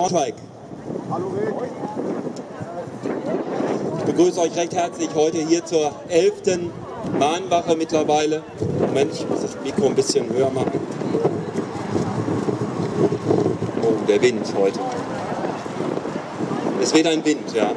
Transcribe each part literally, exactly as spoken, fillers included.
Braunschweig. Ich begrüße euch recht herzlich heute hier zur elften Mahnwache mittlerweile. Moment, ich muss das Mikro ein bisschen höher machen. Oh, der Wind heute. Es weht ein Wind, ja.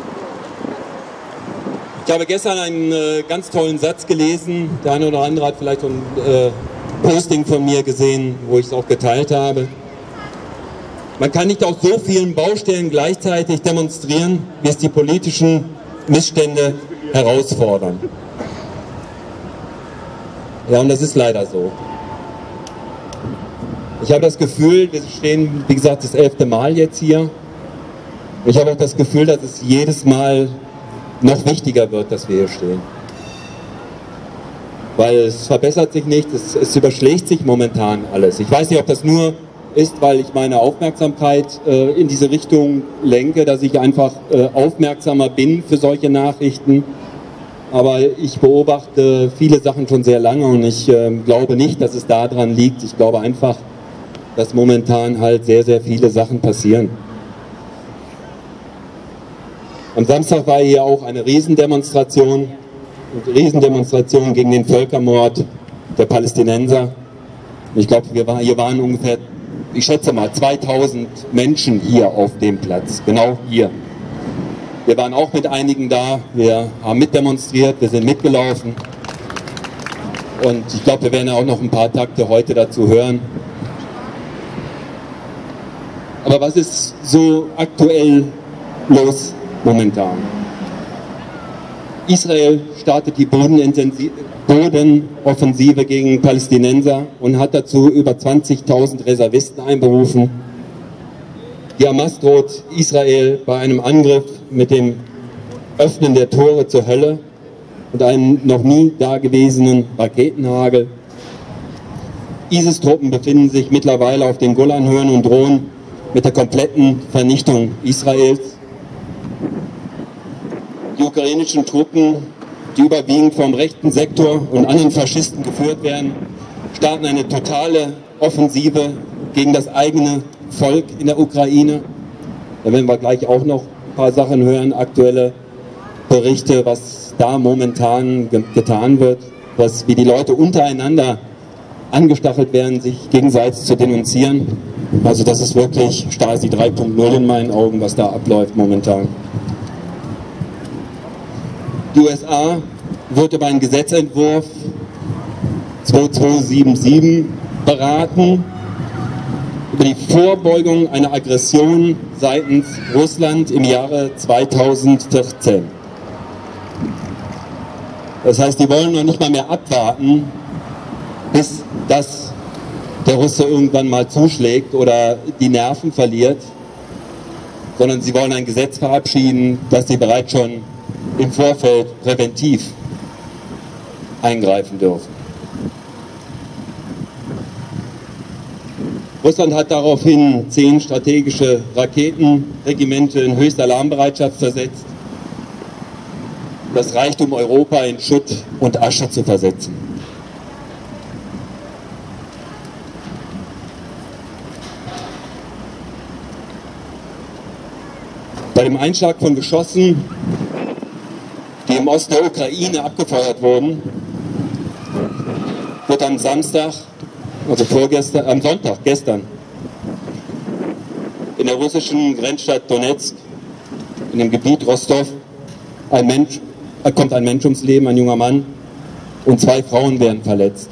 Ich habe gestern einen äh, ganz tollen Satz gelesen. Der eine oder andere hat vielleicht ein äh, Posting von mir gesehen, wo ich es auch geteilt habe. Man kann nicht auf so vielen Baustellen gleichzeitig demonstrieren, wie es die politischen Missstände herausfordern. Ja, und das ist leider so. Ich habe das Gefühl, wir stehen, wie gesagt, das elfte Mal jetzt hier. Ich habe auch das Gefühl, dass es jedes Mal noch wichtiger wird, dass wir hier stehen. Weil es verbessert sich nicht, es, es überschlägt sich momentan alles. Ich weiß nicht, ob das nur ist, weil ich meine Aufmerksamkeit äh, in diese Richtung lenke, dass ich einfach äh, aufmerksamer bin für solche Nachrichten. Aber ich beobachte viele Sachen schon sehr lange und ich äh, glaube nicht, dass es daran liegt. Ich glaube einfach, dass momentan halt sehr, sehr viele Sachen passieren. Am Samstag war hier auch eine Riesendemonstration, eine Riesendemonstration gegen den Völkermord der Palästinenser. Ich glaube, wir war, hier waren ungefähr, ich schätze mal, zweitausend Menschen hier auf dem Platz, genau hier. Wir waren auch mit einigen da, wir haben mitdemonstriert, wir sind mitgelaufen. Und ich glaube, wir werden auch noch ein paar Takte heute dazu hören. Aber was ist so aktuell los momentan? Israel startet die Bodenoffensive gegen Palästinenser und hat dazu über zwanzigtausend Reservisten einberufen. Die Hamas droht Israel bei einem Angriff mit dem Öffnen der Tore zur Hölle und einem noch nie dagewesenen Raketenhagel. ISIS-Truppen befinden sich mittlerweile auf den Golanhöhen und drohen mit der kompletten Vernichtung Israels. Die ukrainischen Truppen, die überwiegend vom rechten Sektor und anderen Faschisten geführt werden, starten eine totale Offensive gegen das eigene Volk in der Ukraine. Da werden wir gleich auch noch ein paar Sachen hören, aktuelle Berichte, was da momentan ge getan wird, was, wie die Leute untereinander angestachelt werden, sich gegenseitig zu denunzieren. Also das ist wirklich Stasi drei Punkt null in meinen Augen, was da abläuft momentan. Die U S A wird über einen Gesetzentwurf zweitausendsiebenundsiebzig beraten, über die Vorbeugung einer Aggression seitens Russland im Jahre zweitausendvierzehn. Das heißt, die wollen noch nicht mal mehr abwarten, bis das der Russe irgendwann mal zuschlägt oder die Nerven verliert, sondern sie wollen ein Gesetz verabschieden, das sie bereits schon im Vorfeld präventiv eingreifen dürfen. Russland hat daraufhin zehn strategische Raketenregimente in höchste Alarmbereitschaft versetzt, das reicht, um Europa in Schutt und Asche zu versetzen. Bei dem Einschlag von Geschossen, die im Osten der Ukraine abgefeuert wurden, wird am Samstag, also vorgestern, am Sonntag, gestern, in der russischen Grenzstadt Donetsk, in dem Gebiet Rostov, ein Mensch, kommt ein Mensch ums Leben, ein junger Mann, und zwei Frauen werden verletzt.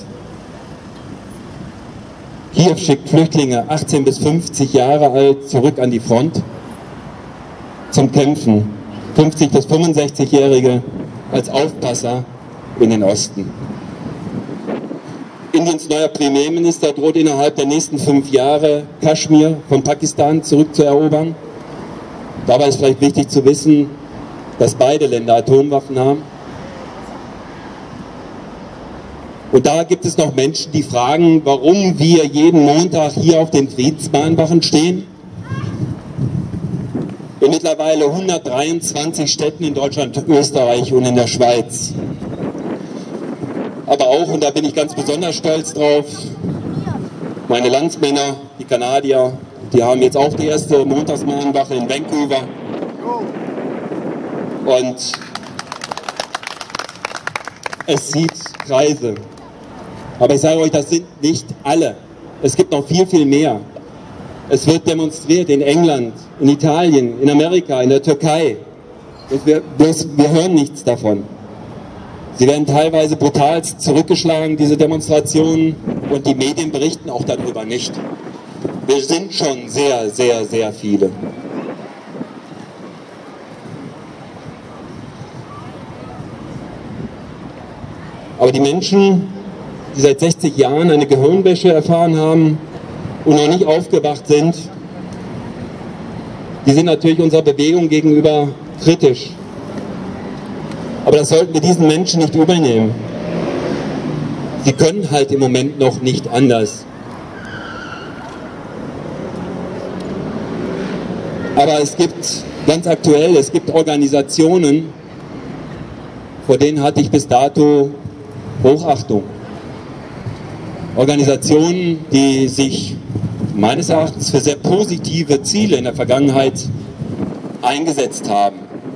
Kiew schickt Flüchtlinge, achtzehn bis fünfzig Jahre alt, zurück an die Front zum Kämpfen. fünfzig bis fünfundsechzigjährige als Aufpasser in den Osten. Indiens neuer Premierminister droht innerhalb der nächsten fünf Jahre Kaschmir von Pakistan zurückzuerobern. Dabei ist vielleicht wichtig zu wissen, dass beide Länder Atomwaffen haben. Und da gibt es noch Menschen, die fragen, warum wir jeden Montag hier auf den Friedensmahnwachen stehen. In mittlerweile hundertdreiundzwanzig Städten in Deutschland, Österreich und in der Schweiz. Aber auch, und da bin ich ganz besonders stolz drauf, meine Landsmänner, die Kanadier, Die haben jetzt auch die erste Montagsmahnwache in Vancouver. Und es zieht Kreise. Aber ich sage euch, das sind nicht alle. Es gibt noch viel, viel mehr. Es wird demonstriert in England, in Italien, in Amerika, in der Türkei. Wir, bloß, wir hören nichts davon. Sie werden teilweise brutal zurückgeschlagen, diese Demonstrationen, und die Medien berichten auch darüber nicht. Wir sind schon sehr, sehr, sehr viele. Aber die Menschen, die seit sechzig Jahren eine Gehirnwäsche erfahren haben und noch nicht aufgewacht sind, die sind natürlich unserer Bewegung gegenüber kritisch. Aber das sollten wir diesen Menschen nicht übernehmen. Sie können halt im Moment noch nicht anders. Aber es gibt, ganz aktuell, es gibt Organisationen, vor denen hatte ich bis dato Hochachtung. Organisationen, die sich meines Erachtens für sehr positive Ziele in der Vergangenheit eingesetzt haben.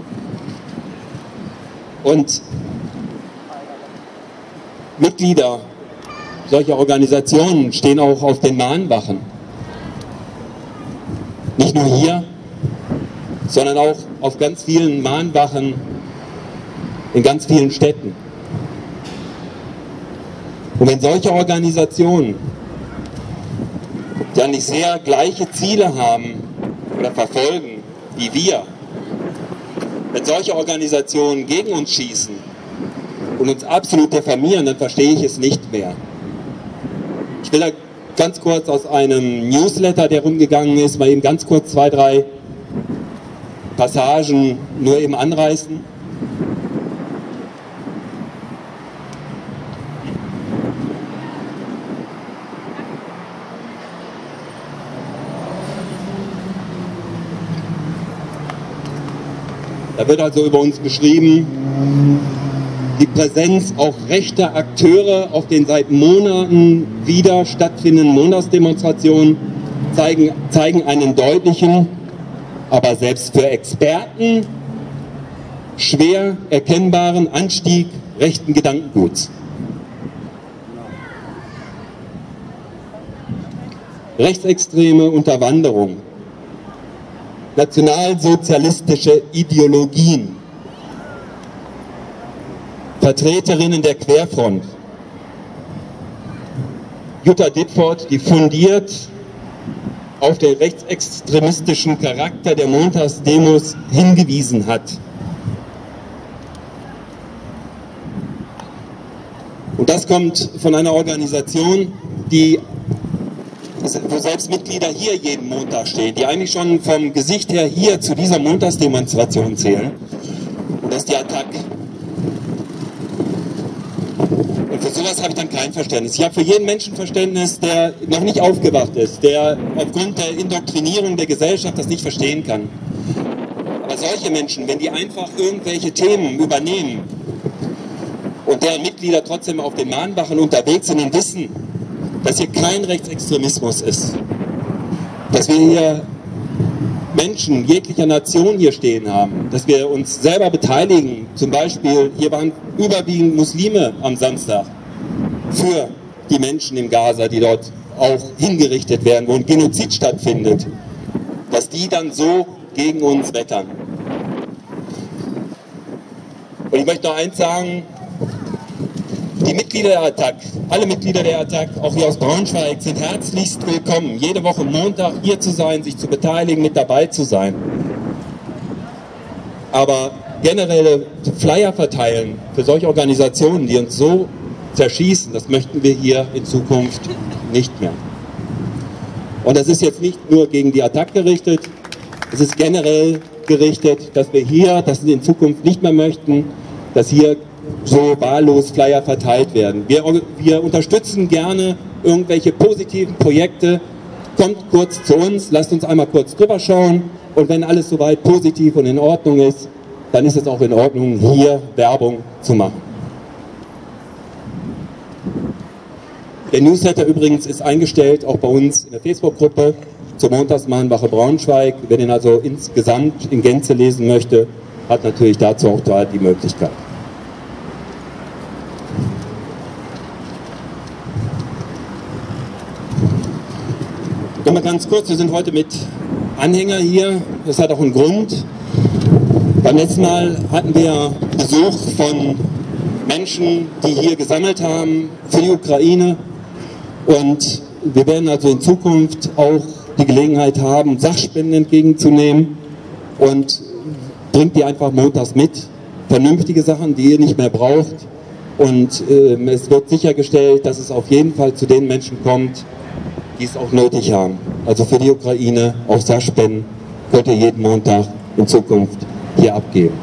Und Mitglieder solcher Organisationen stehen auch auf den Mahnwachen. Nicht nur hier, sondern auch auf ganz vielen Mahnwachen in ganz vielen Städten. Und wenn solche Organisationen, die eigentlich sehr gleiche Ziele haben oder verfolgen wie wir, wenn solche Organisationen gegen uns schießen und uns absolut diffamieren, dann verstehe ich es nicht mehr. Ich will da ganz kurz aus einem Newsletter, der rumgegangen ist, mal eben ganz kurz zwei, drei Passagen nur eben anreißen. Da wird also über uns beschrieben, die Präsenz auch rechter Akteure auf den seit Monaten wieder stattfindenden Montagsdemonstrationen zeigen, zeigen einen deutlichen, aber selbst für Experten schwer erkennbaren Anstieg rechten Gedankenguts. Rechtsextreme Unterwanderung, nationalsozialistische Ideologien, Vertreterinnen der Querfront, Jutta Ditford, die fundiert auf den rechtsextremistischen Charakter der Montagsdemos hingewiesen hat. Und das kommt von einer Organisation, die, wo selbst Mitglieder hier jeden Montag stehen, die eigentlich schon vom Gesicht her hier zu dieser Montagsdemonstration zählen. Und das ist die Attac. Und für sowas habe ich dann kein Verständnis. Ich habe für jeden Menschen Verständnis, der noch nicht aufgewacht ist, der aufgrund der Indoktrinierung der Gesellschaft das nicht verstehen kann. Aber solche Menschen, wenn die einfach irgendwelche Themen übernehmen und deren Mitglieder trotzdem auf den Mahnwachen unterwegs sind und wissen, dass hier kein Rechtsextremismus ist, dass wir hier Menschen jeglicher Nation hier stehen haben, dass wir uns selber beteiligen, zum Beispiel, hier waren überwiegend Muslime am Samstag, für die Menschen im Gaza, die dort auch hingerichtet werden, wo ein Genozid stattfindet, dass die dann so gegen uns wettern. Und ich möchte noch eins sagen, die Mitglieder der Attac, alle Mitglieder der Attac, auch hier aus Braunschweig, sind herzlichst willkommen, jede Woche Montag hier zu sein, sich zu beteiligen, mit dabei zu sein. Aber generelle Flyer verteilen für solche Organisationen, die uns so zerschießen, das möchten wir hier in Zukunft nicht mehr. Und das ist jetzt nicht nur gegen die Attac gerichtet, es ist generell gerichtet, dass wir hier das in Zukunft nicht mehr möchten, dass hier so wahllos Flyer verteilt werden. Wir, wir unterstützen gerne irgendwelche positiven Projekte. Kommt kurz zu uns, lasst uns einmal kurz drüber schauen und wenn alles soweit positiv und in Ordnung ist, dann ist es auch in Ordnung, hier Werbung zu machen. Der Newsletter übrigens ist eingestellt, auch bei uns in der Facebook-Gruppe. zur Montagsmahnwache Braunschweig. Wer den also insgesamt in Gänze lesen möchte, hat natürlich dazu auch da die Möglichkeit. Nochmal ganz kurz, wir sind heute mit Anhänger hier. Das hat auch einen Grund. Beim letzten Mal hatten wir Besuch von Menschen, die hier gesammelt haben für die Ukraine. Und wir werden also in Zukunft auch die Gelegenheit haben, Sachspenden entgegenzunehmen. Und bringt die einfach montags mit. Vernünftige Sachen, die ihr nicht mehr braucht. Und äh, es wird sichergestellt, dass es auf jeden Fall zu den Menschen kommt, die es auch nötig haben. Also für die Ukraine auch Sachspenden könnt ihr jeden Montag in Zukunft hier abgeben.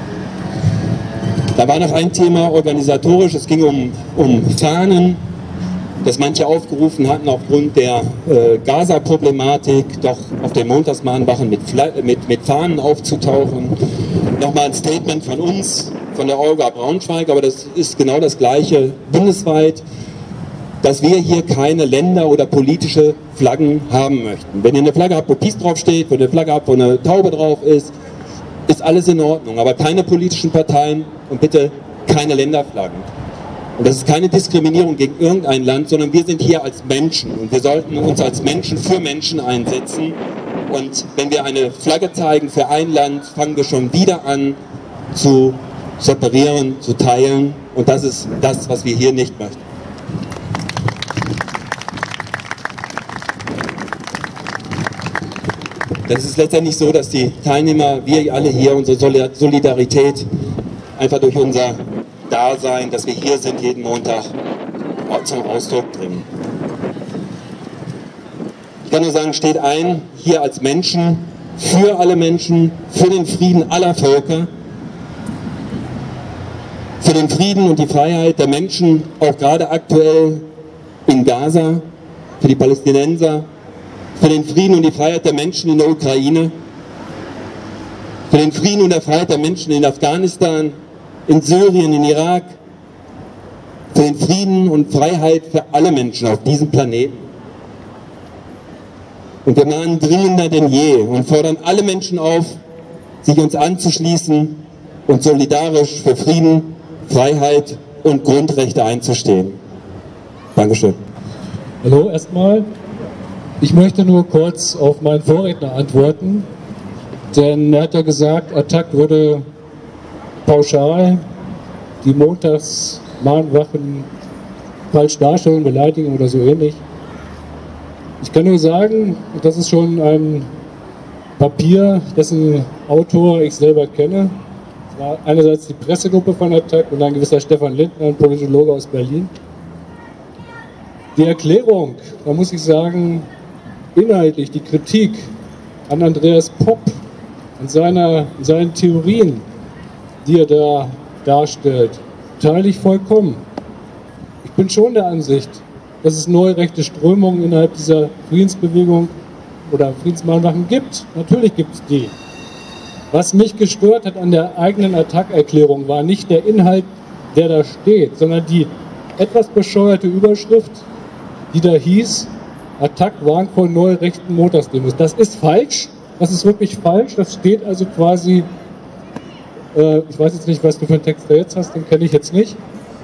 Da war noch ein Thema organisatorisch, es ging um, um Fahnen, dass manche aufgerufen hatten, aufgrund der äh, Gaza-Problematik doch auf den Montagsmahnwachen mit, mit, mit Fahnen aufzutauchen. Nochmal ein Statement von uns, von der Olga Braunschweig, aber das ist genau das Gleiche bundesweit, dass wir hier keine Länder- oder politische Flaggen haben möchten. Wenn ihr eine Flagge habt, wo Peace draufsteht, wenn ihr eine Flagge habt, wo eine Taube drauf ist, ist alles in Ordnung, aber keine politischen Parteien und bitte keine Länderflaggen. Und das ist keine Diskriminierung gegen irgendein Land, sondern wir sind hier als Menschen und wir sollten uns als Menschen für Menschen einsetzen. Und wenn wir eine Flagge zeigen für ein Land, fangen wir schon wieder an zu separieren, zu teilen. Und das ist das, was wir hier nicht möchten. Das ist letztendlich so, dass die Teilnehmer, wir alle hier, unsere Solidarität einfach durch unser Dasein, dass wir hier sind, jeden Montag zum Ausdruck bringen. Ich kann nur sagen, steht ein, hier als Menschen, für alle Menschen, für den Frieden aller Völker, für den Frieden und die Freiheit der Menschen, auch gerade aktuell in Gaza, für die Palästinenser, für den Frieden und die Freiheit der Menschen in der Ukraine, für den Frieden und die Freiheit der Menschen in Afghanistan, in Syrien, in Irak, für den Frieden und Freiheit für alle Menschen auf diesem Planeten. Und wir mahnen dringender denn je und fordern alle Menschen auf, sich uns anzuschließen und solidarisch für Frieden, Freiheit und Grundrechte einzustehen. Dankeschön. Hallo erstmal. Ich möchte nur kurz auf meinen Vorredner antworten, denn er hat ja gesagt, Attac würde pauschal die Montagsmahnwachen falsch darstellen, beleidigen oder so ähnlich. Ich kann nur sagen, das ist schon ein Papier, dessen Autor ich selber kenne. Es war einerseits die Pressegruppe von Attac und ein gewisser Stefan Lindner, ein Politologe aus Berlin. Die Erklärung, da muss ich sagen, inhaltlich die Kritik an Andreas Popp und seiner, seinen Theorien, die er da darstellt, teile ich vollkommen. Ich bin schon der Ansicht, dass es neue rechte Strömungen innerhalb dieser Friedensbewegung oder Friedensmahnwachen gibt. Natürlich gibt es die. Was mich gestört hat an der eigenen Attac-Erklärung war nicht der Inhalt, der da steht, sondern die etwas bescheuerte Überschrift, die da hieß, Attac warnt vor neue rechten Montagsdemos. Das ist falsch, das ist wirklich falsch, das steht also quasi, äh, ich weiß jetzt nicht, was du für einen Text da jetzt hast, den kenne ich jetzt nicht,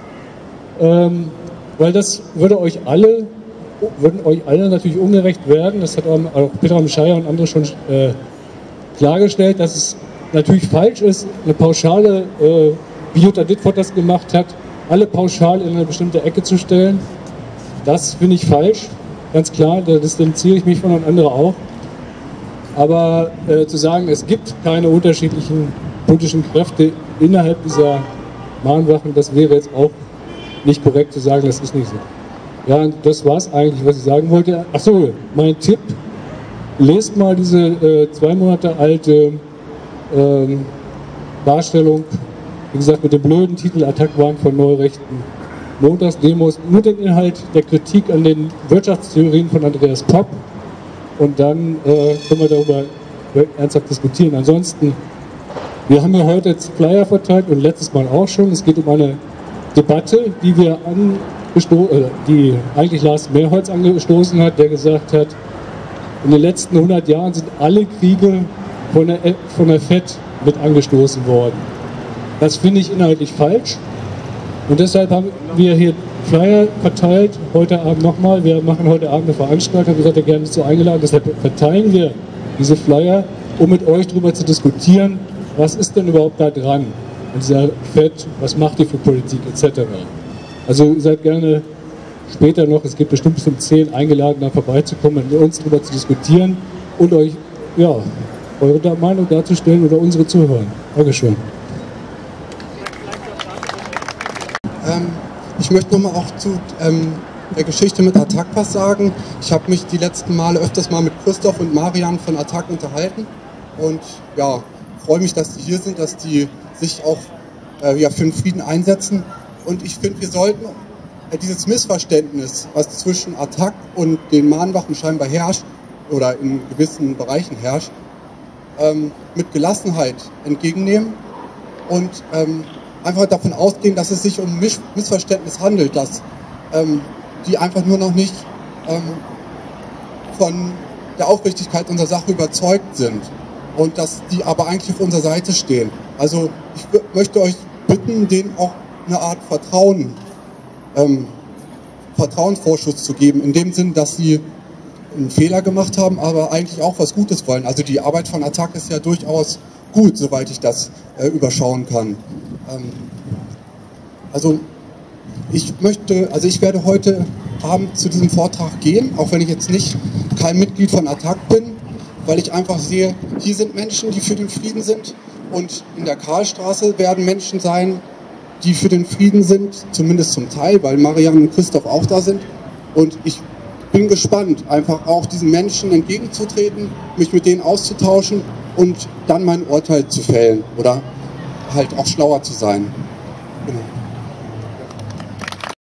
ähm, weil das würde euch alle, würden euch alle natürlich ungerecht werden, das hat auch Petra Scheier und andere schon äh, klargestellt, dass es natürlich falsch ist, eine pauschale, äh, wie Jutta Ditford das gemacht hat, alle pauschal in eine bestimmte Ecke zu stellen. Das finde ich falsch, ganz klar, da distanziere ich mich von und andere auch. Aber äh, zu sagen, es gibt keine unterschiedlichen politischen Kräfte innerhalb dieser Mahnwachen, das wäre jetzt auch nicht korrekt zu sagen, das ist nicht so. Ja, das war es eigentlich, was ich sagen wollte. Achso, mein Tipp, lest mal diese äh, zwei Monate alte äh, Darstellung, wie gesagt, mit dem blöden Titel Attac warnt von neurechten Montagsdemos, nur den Inhalt der Kritik an den Wirtschaftstheorien von Andreas Popp und dann äh, können wir darüber ernsthaft diskutieren. Ansonsten, wir haben ja heute jetzt Flyer verteilt und letztes Mal auch schon. Es geht um eine Debatte, die wir angesto- äh, die eigentlich Lars Mehrholz angestoßen hat, der gesagt hat, in den letzten hundert Jahren sind alle Kriege von der, von der F E D mit angestoßen worden. Das finde ich inhaltlich falsch. Und deshalb haben wir hier Flyer verteilt, heute Abend nochmal. Wir machen heute Abend eine Veranstaltung, wir seid ja gerne dazu eingeladen, deshalb verteilen wir diese Flyer, um mit euch darüber zu diskutieren, was ist denn überhaupt da dran an dieser F E D, was macht die für Politik et cetera. Also ihr seid gerne später noch, es gibt bestimmt bis um zehn eingeladen, da vorbeizukommen, mit uns darüber zu diskutieren und euch, ja, eure Meinung darzustellen oder unsere zuhören. Dankeschön. Ähm, ich möchte nochmal auch zu ähm, der Geschichte mit Attac was sagen. Ich habe mich die letzten Male öfters mal mit Christoph und Marian von Attac unterhalten und ja, freue mich, dass die hier sind, dass die sich auch äh, ja, für den Frieden einsetzen. Und ich finde, wir sollten äh, dieses Missverständnis, was zwischen Attac und den Mahnwachen scheinbar herrscht oder in gewissen Bereichen herrscht, ähm, mit Gelassenheit entgegennehmen und ähm, einfach davon ausgehen, dass es sich um Miss Missverständnis handelt, dass ähm, die einfach nur noch nicht ähm, von der Aufrichtigkeit unserer Sache überzeugt sind und dass die aber eigentlich auf unserer Seite stehen. Also ich möchte euch bitten, denen auch eine Art Vertrauen, ähm, Vertrauensvorschuss zu geben, in dem Sinn, dass sie einen Fehler gemacht haben, aber eigentlich auch was Gutes wollen. Also die Arbeit von Attac ist ja durchaus gut, soweit ich das äh, überschauen kann. Ähm, also ich möchte, also ich werde heute Abend zu diesem Vortrag gehen, auch wenn ich jetzt nicht kein Mitglied von Attac bin, weil ich einfach sehe, hier sind Menschen, die für den Frieden sind und in der Karlstraße werden Menschen sein, die für den Frieden sind, zumindest zum Teil, weil Marian und Christoph auch da sind und ich bin gespannt, einfach auch diesen Menschen entgegenzutreten, mich mit denen auszutauschen und dann mein Urteil zu fällen oder halt auch schlauer zu sein. Genau.